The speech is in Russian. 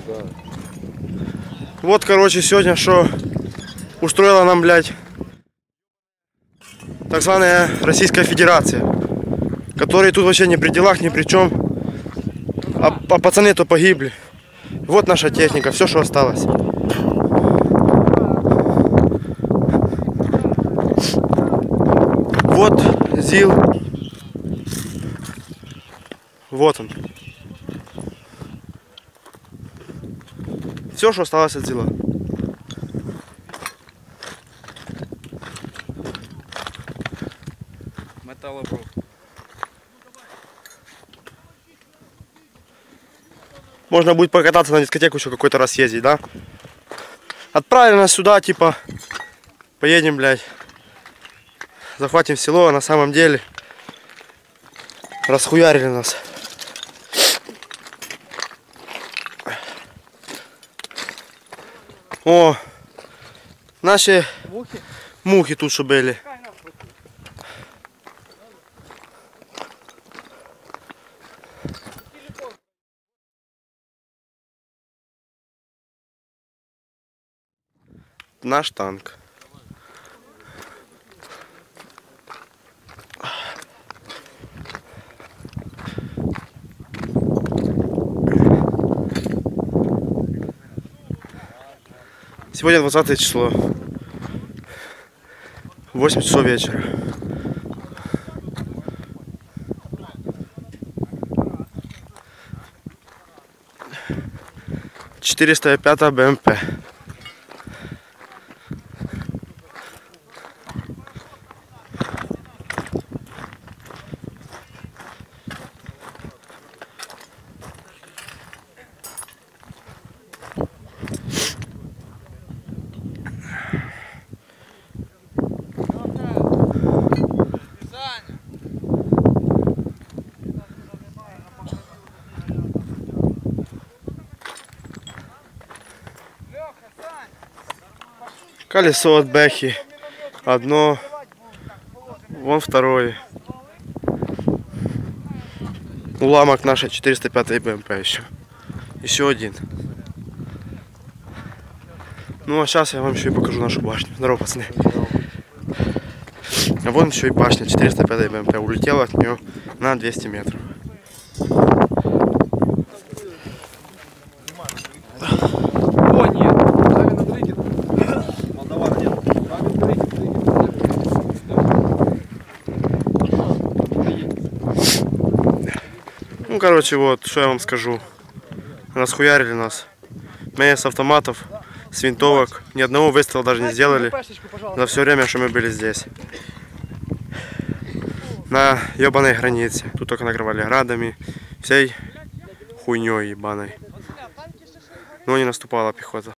Вот, короче, сегодня что устроила нам, блядь, так званая Российская Федерация, которые тут вообще ни при делах, ни при чем, а пацаны-то погибли. Вот наша техника, все, что осталось. Вот ЗИЛ. Вот он. Все, что осталось от ЗИЛа. Металлопруд. Можно будет покататься на дискотеку еще какой-то раз ездить, да? Отправили нас сюда, типа, поедем, блядь, захватим село, а на самом деле расхуярили нас. О, наши мухи тут что были. Наш танк. Сегодня 20 число. 8 часов вечера. «405 БМП». Колесо от Бэхи. Одно. Вон второе. Уламок нашей 405 БМП еще. Еще один. Ну а сейчас я вам еще и покажу нашу башню. Здорово, пацаны. А вон еще и башня 405 БМП. Улетела от нее на 200 метров. О, нет. Ну, короче, вот, что я вам скажу. Расхуярили нас. Мы с автоматов, с винтовок. Ни одного выстрела даже не сделали за все время, что мы были здесь. На ебаной границе. Тут только накрывали градами. Всей хуйней ебаной. Но не наступала пехота.